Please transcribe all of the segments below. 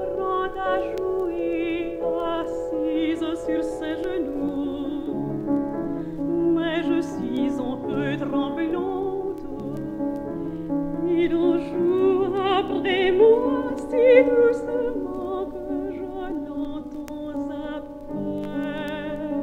apprend à jouer assise sur ses genoux. Mais je suis un peu tremblante. Il en joue après moi si doucement que je l'entends à peine.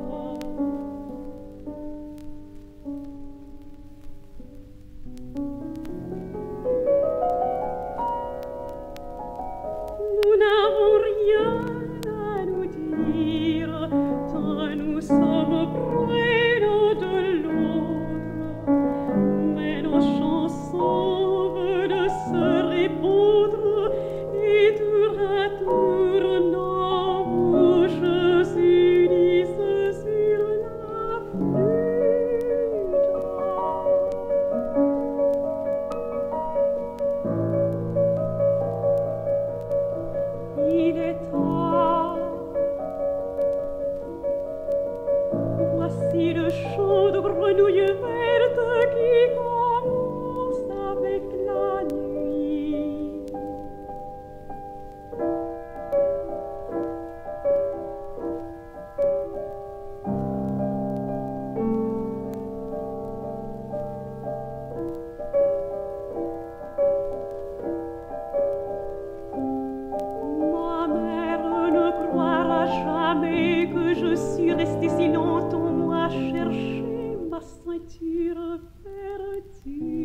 Nous n'avons rien à nous dire, tant nous sommes près l'un de l'autre. Mais nos chansons veulent se répondre, et tour à tour nos bouches s'unissent sur la flûte. Il est temps. Voici le chant de grenouille verte qui commence avec la nuit. Ma mère ne croira jamais que je suis restée si longtemps à chercher ma ceinture perdue.